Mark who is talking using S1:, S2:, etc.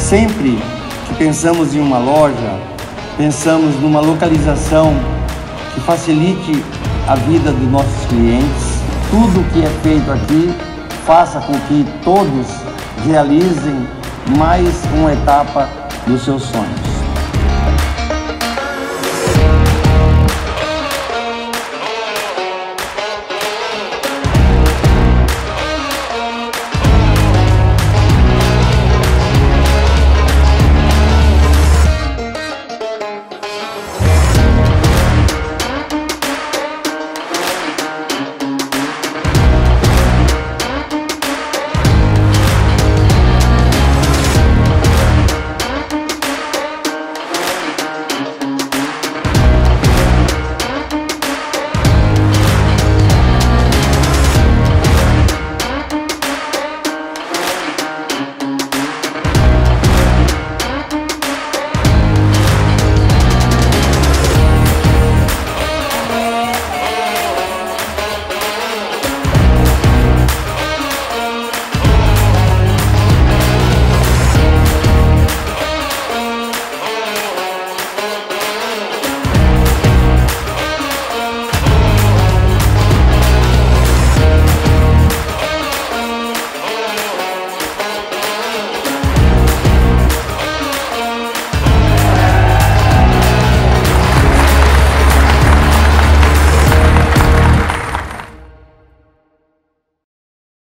S1: Sempre que pensamos em uma loja, pensamos numa localização que facilite a vida dos nossos clientes. Tudo que é feito aqui faça com que todos realizem mais uma etapa do seu sonho.